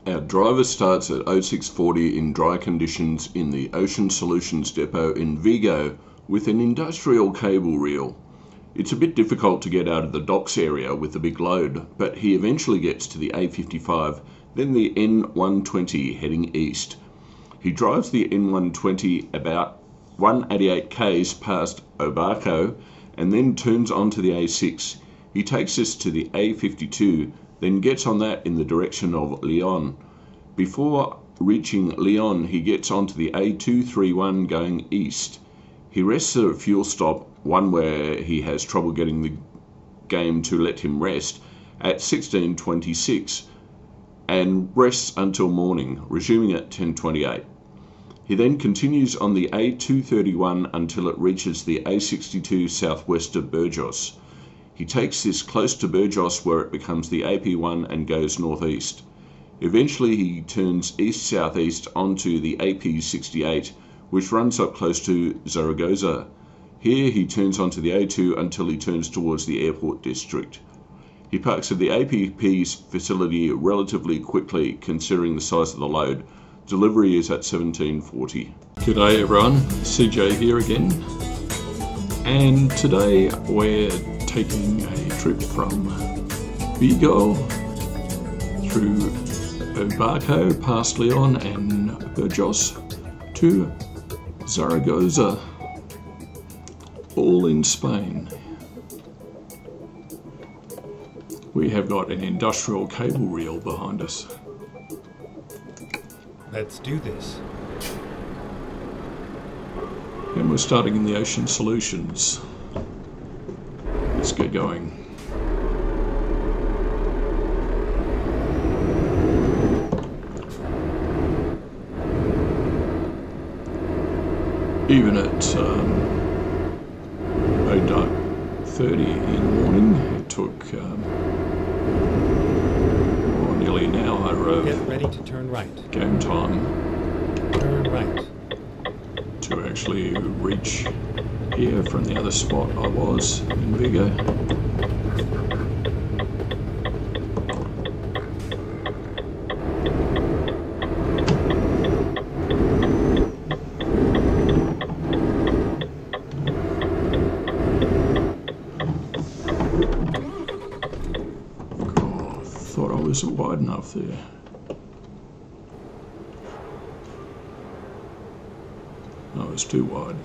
Our driver starts at 0640 in dry conditions in the Ocean Solutions depot in Vigo with an industrial cable reel. It's a bit difficult to get out of the docks area with the big load, but he eventually gets to the A55, then the N120 heading east. He drives the N120 about 188 k's past O Barco and then turns onto the A6. He takes us to the A52, then gets on that in the direction of Lyon. Before reaching Lyon, he gets onto the A231 going east. He rests at a fuel stop, one where he has trouble getting the game to let him rest, at 16:26 and rests until morning, resuming at 10:28. He then continues on the A231 until it reaches the A62 southwest of Burgos. He takes this close to Burgos where it becomes the AP1 and goes northeast. Eventually he turns east-southeast onto the AP68, which runs up close to Zaragoza. Here he turns onto the A2 until he turns towards the airport district. He parks at the APP's facility relatively quickly considering the size of the load. Delivery is at 17:40. G'day everyone, CJ here again, and today we're taking a trip from Vigo through O Barco, past Lyon and Burgos to Zaragoza, all in Spain. We have got an industrial cable reel behind us. Let's do this. And we're starting in the Ocean Solutions. Let's get going. Even at 30 in the morning, it took nearly an hour of Get ready to turn right. Game time. Turn right. To actually reach here from the other spot I was in Vigo. Thought I was wide enough there. No, it's too wide.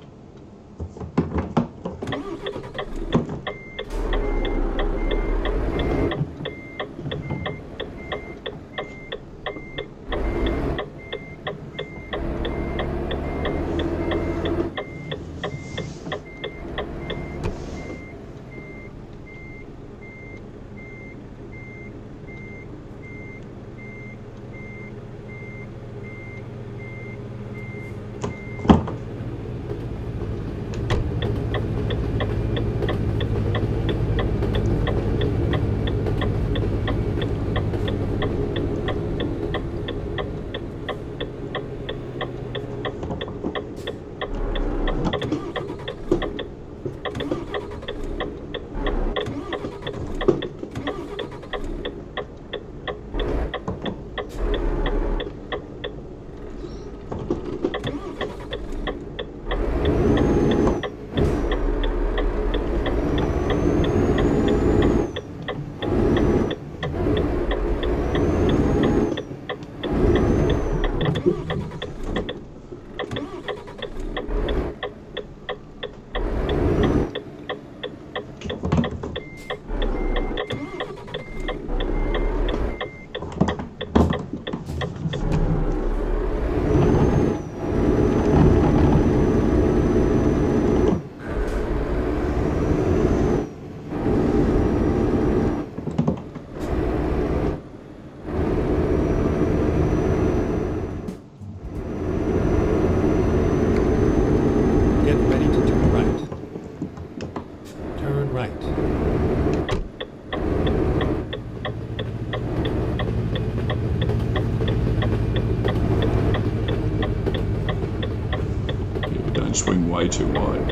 Swing way too wide.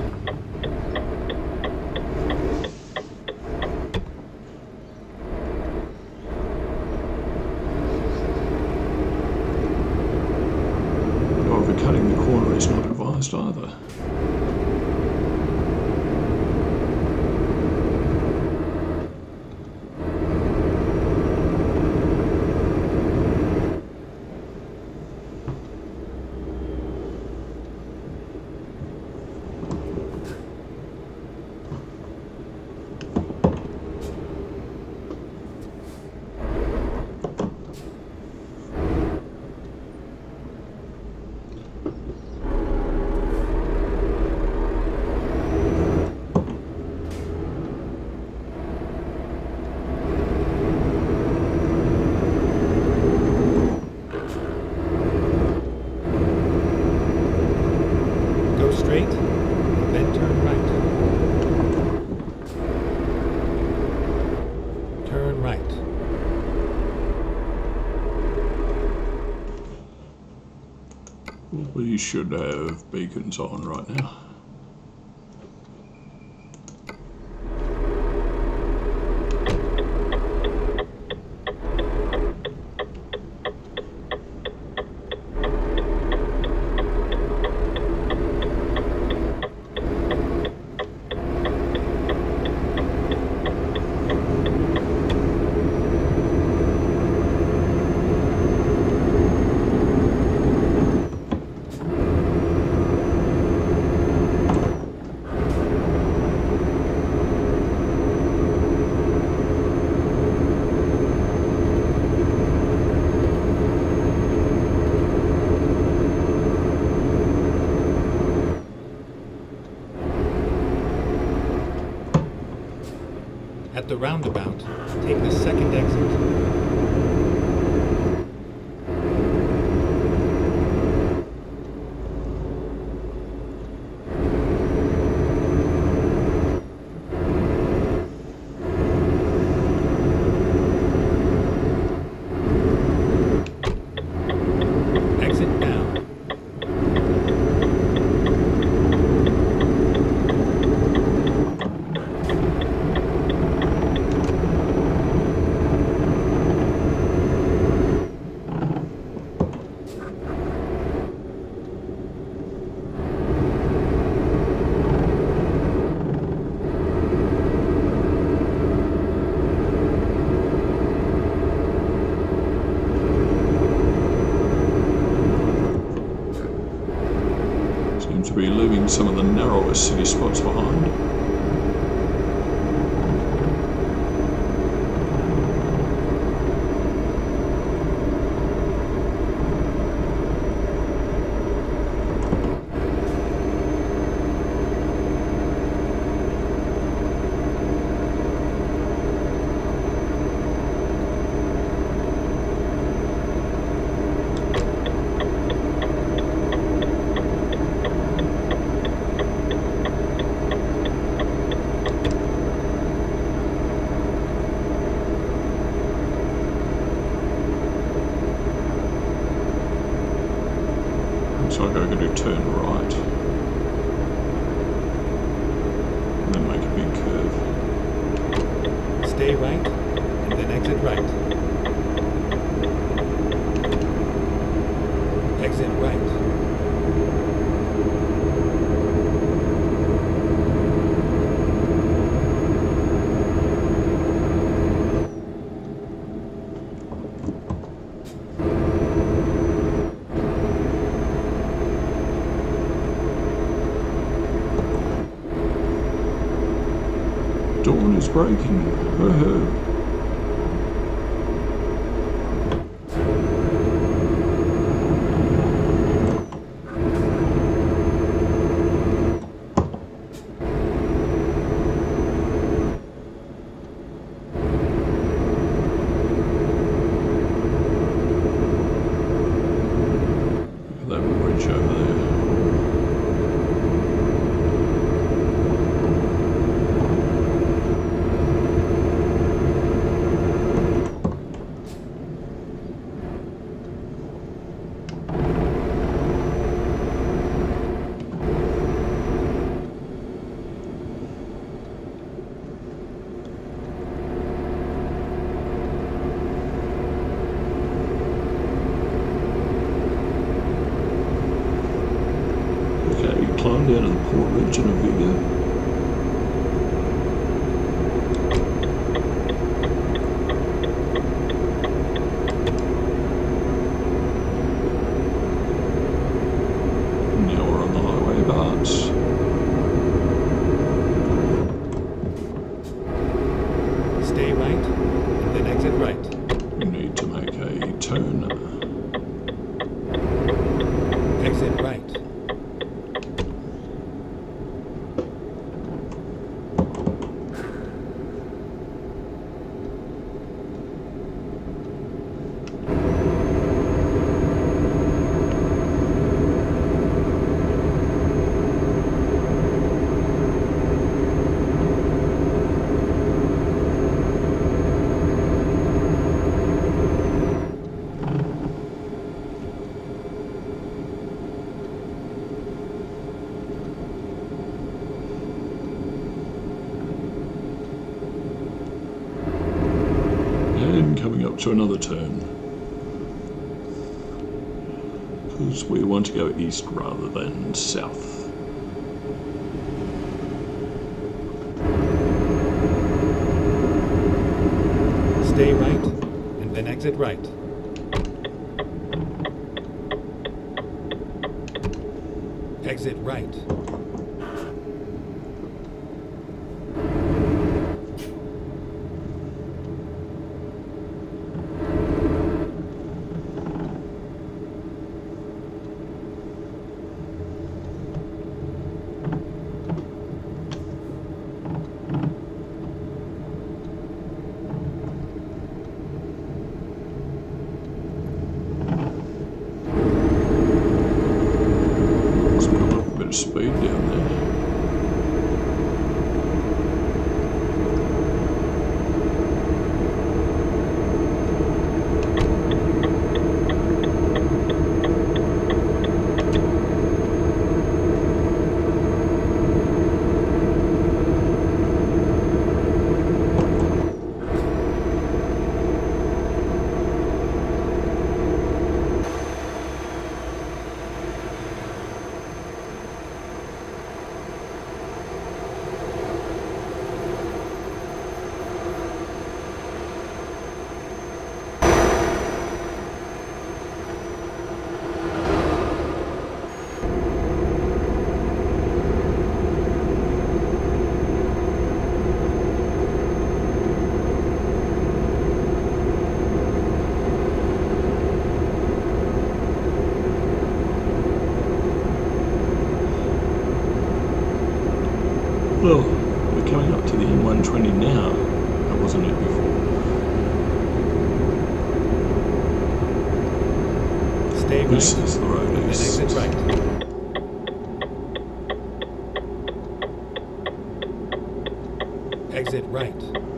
fast either. Go straight, then turn right. Turn right. We should have beacons on right now. At the roundabout, take the second exit. Exit now. Seems to be leaving some of the narrowest city spots behind. Looks like I'm going to turn right. And then make a big curve. Stay right, and then exit right. Exit right. Dawn is breaking. Woohoo. That bridge over there. straight out of the port region of Vigo. Now we're on the highway, but stay right, and then exit right. we need to make a turn. Exit right. And coming up to another turn, because we want to go east rather than south. Stay right, and then exit right. Exit right. Speed down there. Well, we're coming up to the M120 now. That wasn't it before. Stay right. This is the road And east. exit right. Exit right.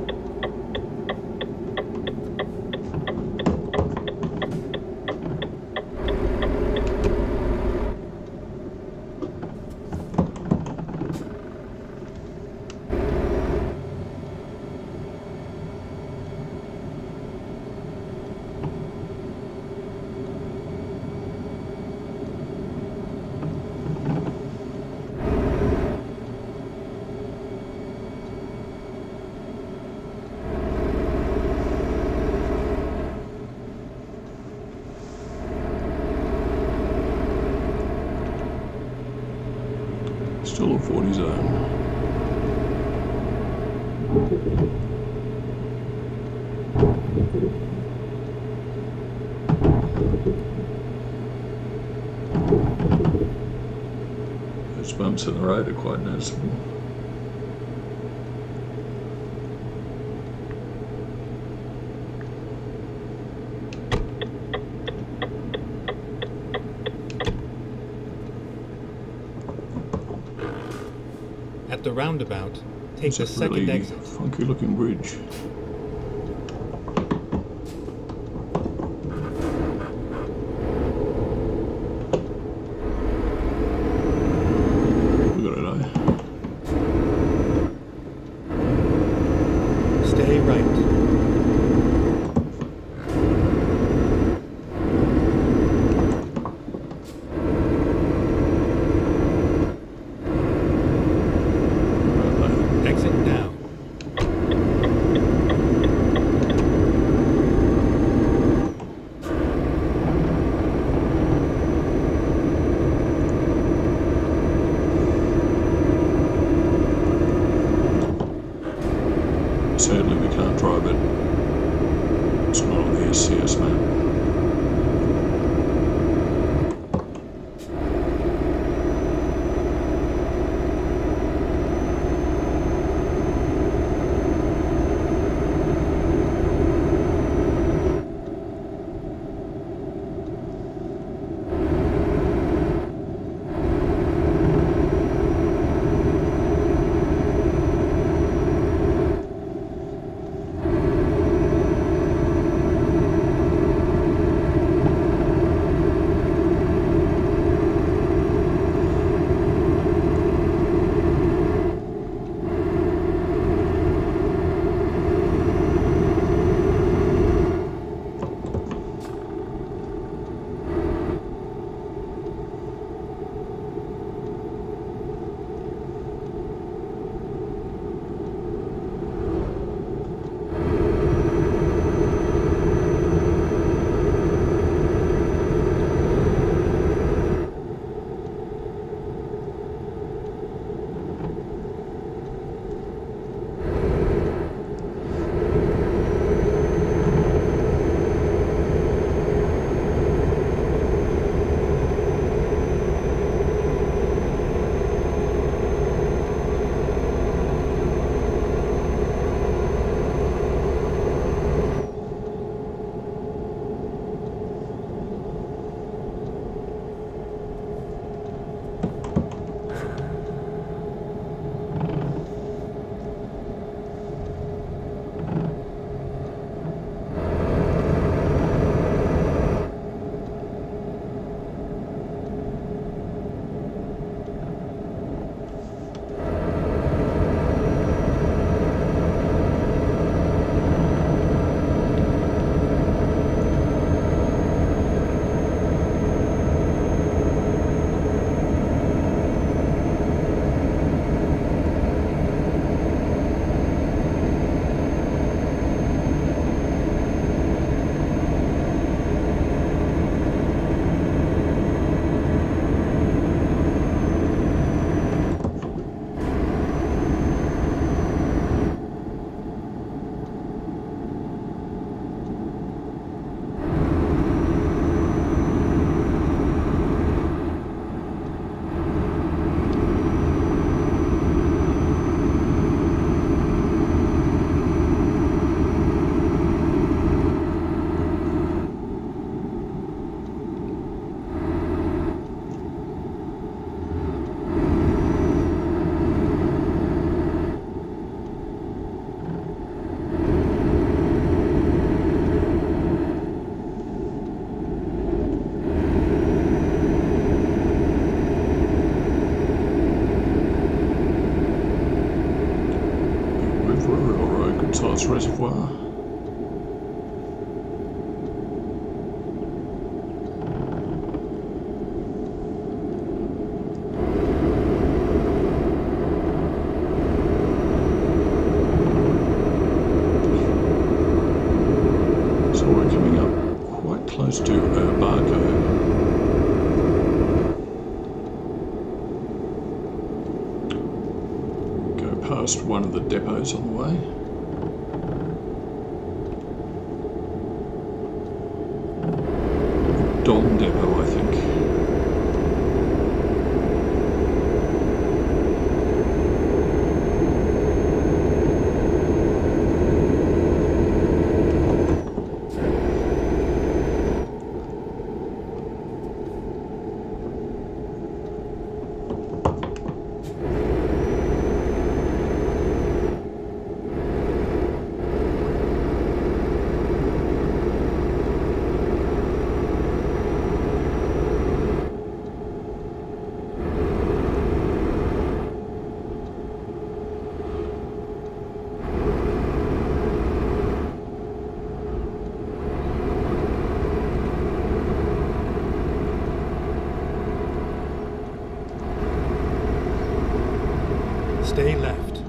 Still a 40 zone. Those bumps in the road are quite noticeable. At the roundabout, take the It's a second really exit. funky looking bridge. Look at it, eh? Stay right. GCS map. Reservoir. So we're coming up quite close to O Barco. Go past one of the depots on the way. Don depot, I think. Stay left.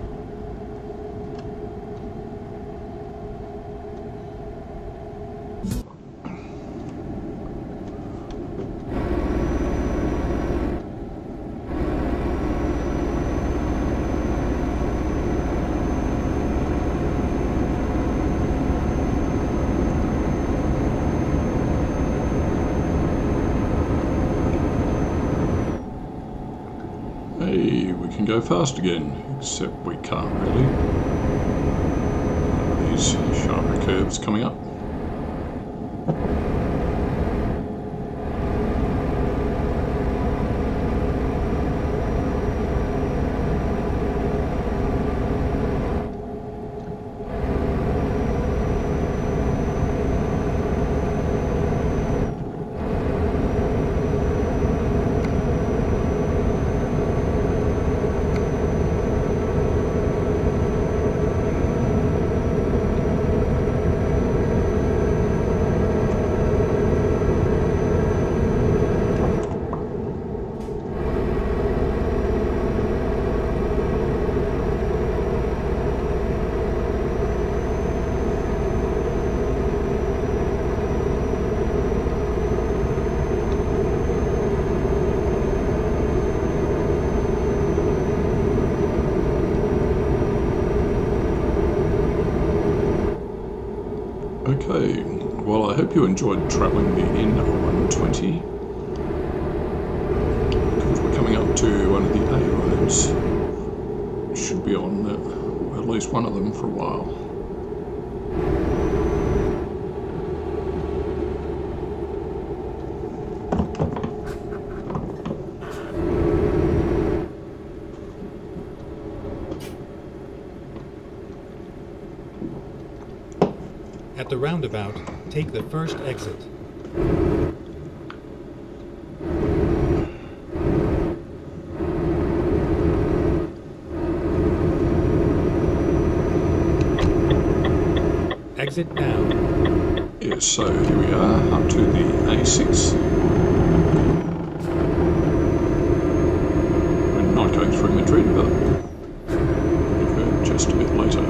Hey, we can go fast again, except we can't really. These sharper curves coming up. Okay, well I hope you enjoyed travelling the N120, because we're coming up to one of the A roads. Should be on at least one of them for a while. At the roundabout, take the first exit. Exit now. Yes, so here we are, up to the A6. We're not going through Madrid, but we'll go just a bit later.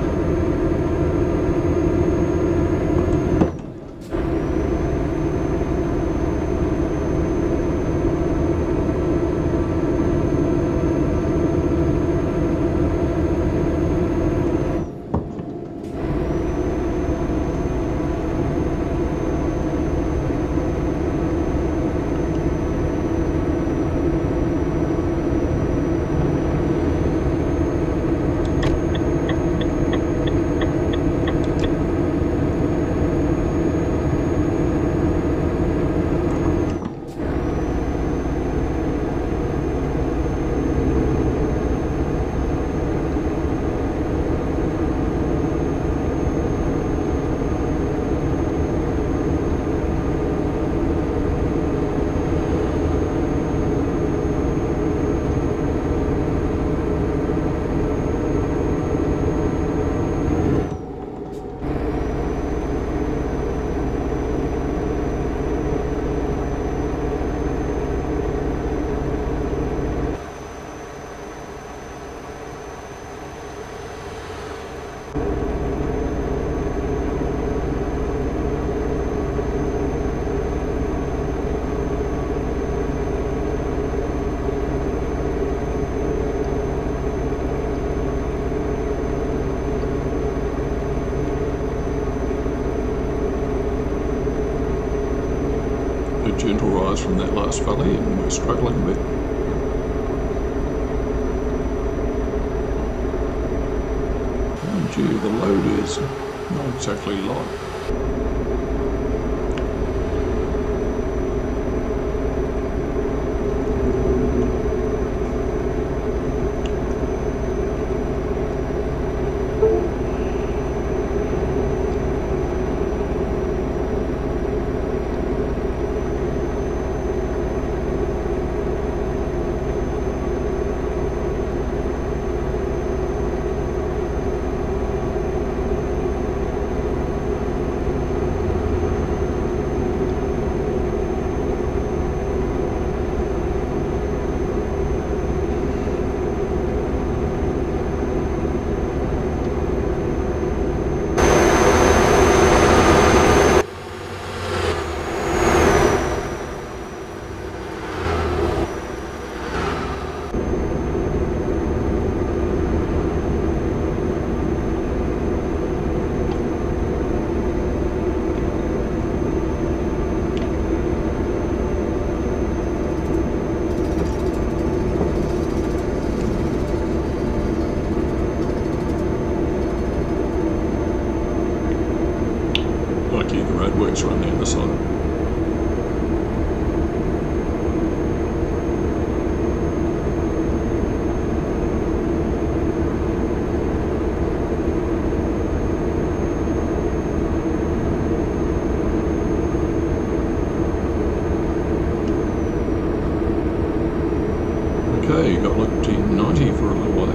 Gentle rise from that last valley, and we're struggling a bit. Oh gee, the load is not exactly light. works around the other side. Okay, got like T90 for a little while.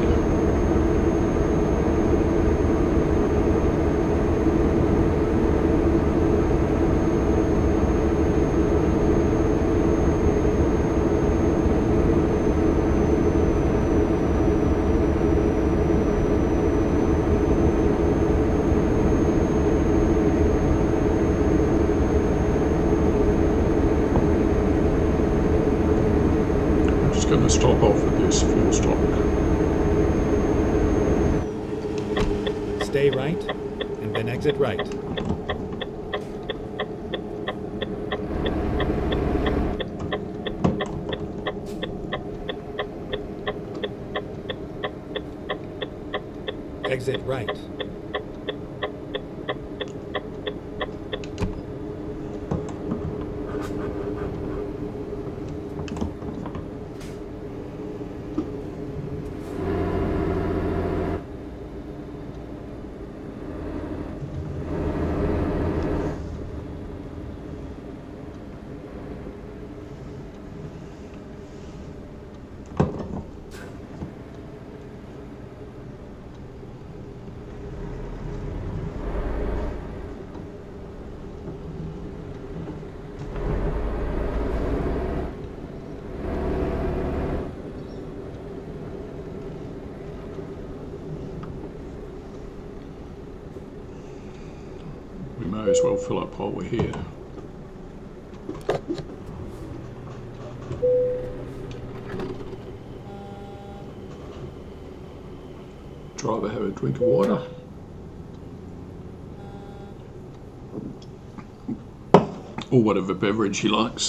Going to stop off at this fuel stock. Stay right, and then exit right. Exit right. We may as well fill up while we're here. Driver have a drink of water. Or whatever beverage he likes.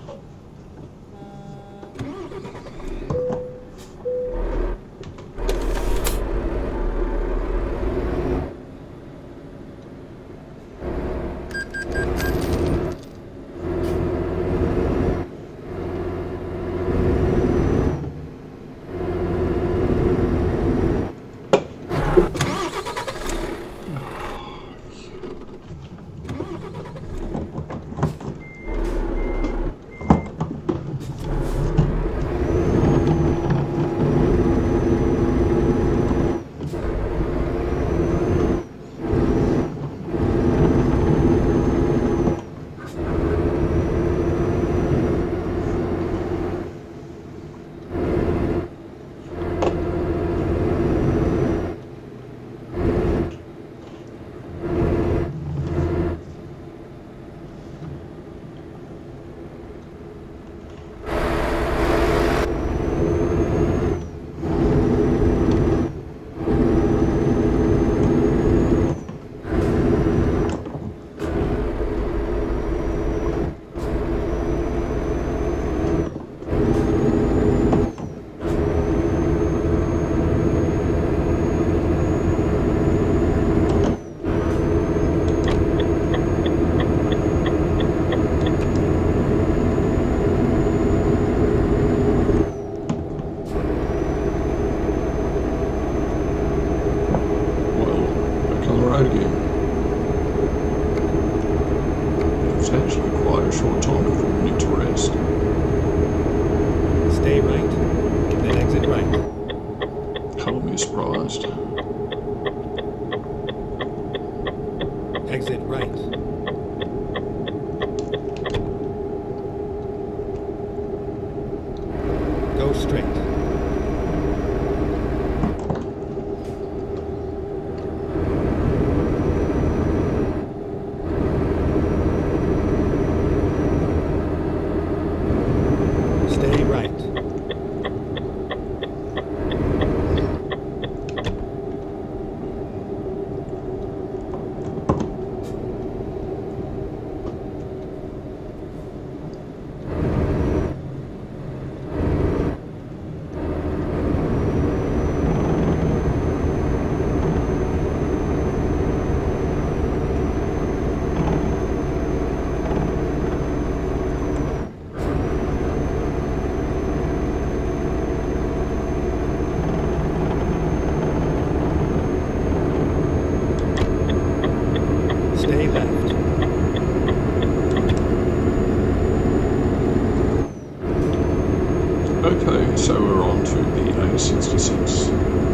Exit right. Go straight. Stay right. 66.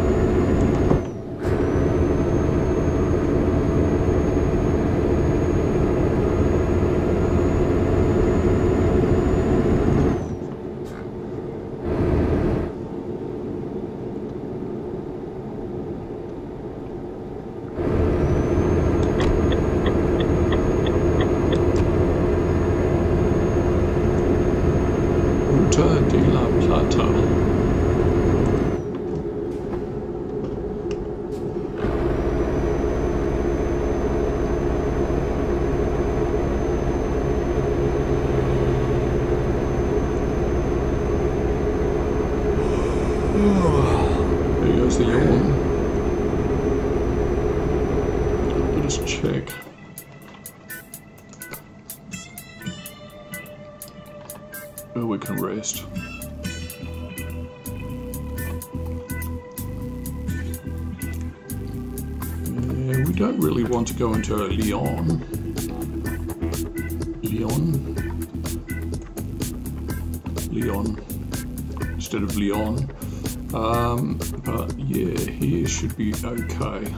Ruta de la Plata. There goes the yawn. Let us check. Oh, we can rest. We don't really want to go into Lyon. Instead of Lyon. But yeah, here should be okay.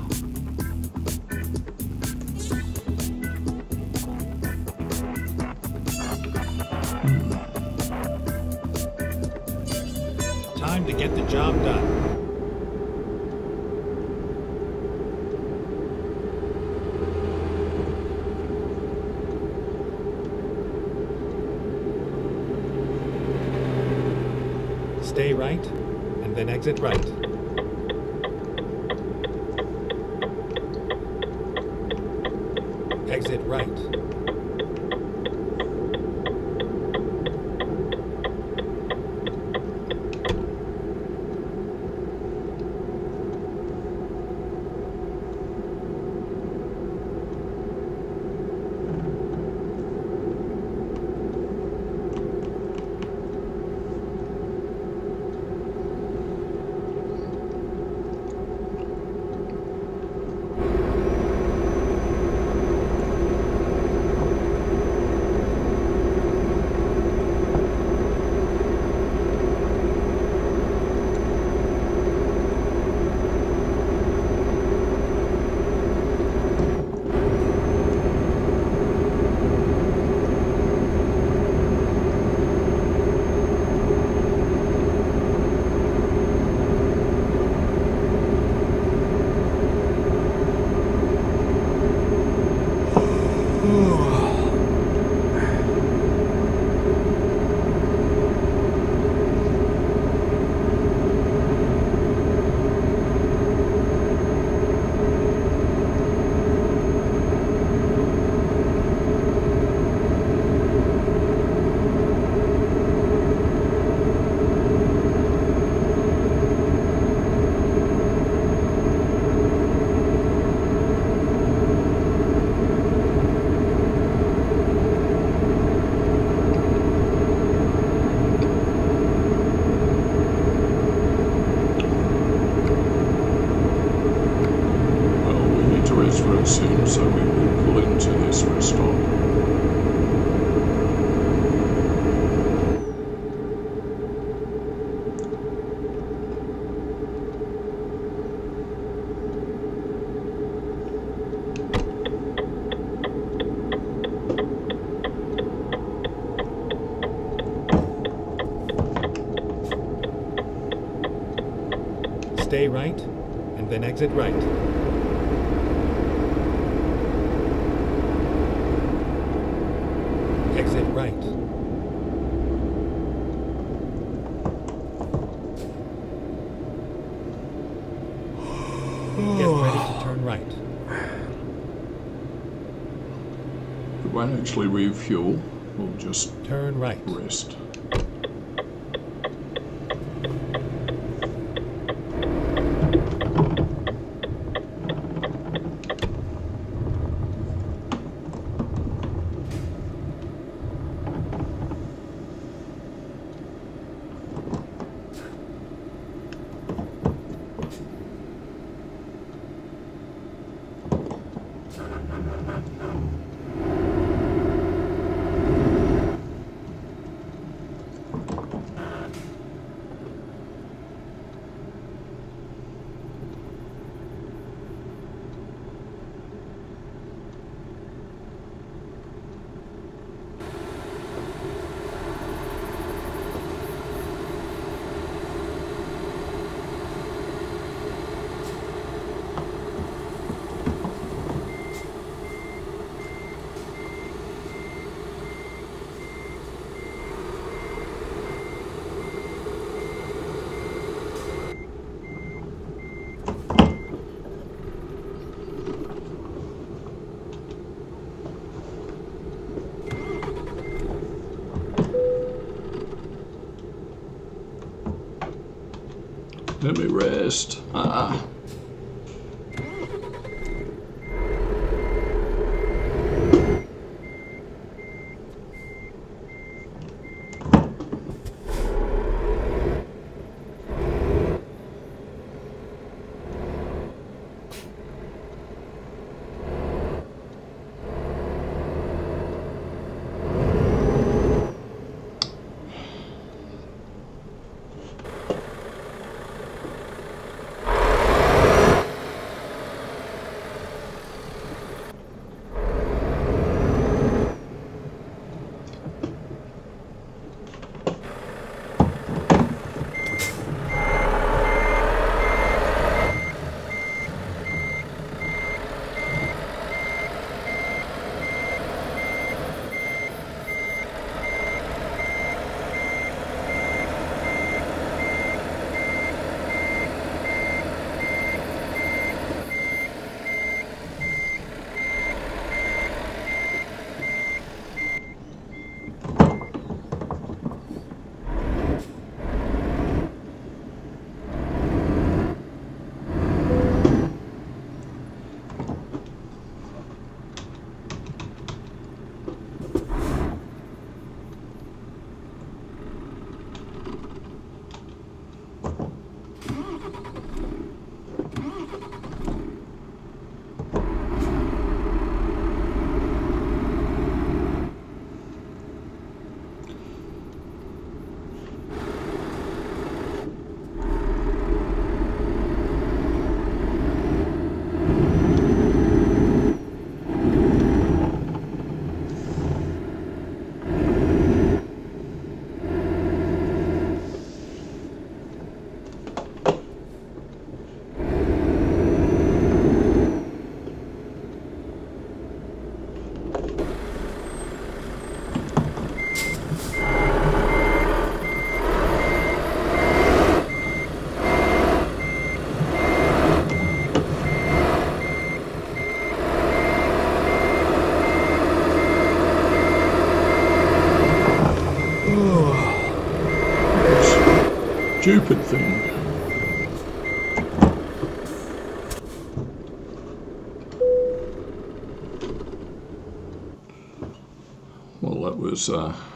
Time to get the job done. Stay right, and then exit right. Exit right. Real soon, so we will pull into this rest stop. Stay right, and then exit right. Exit right. Get ready to turn right. We won't actually refuel, we'll just turn right. Rest. Let me rest. Ah. Stupid thing. Well, that was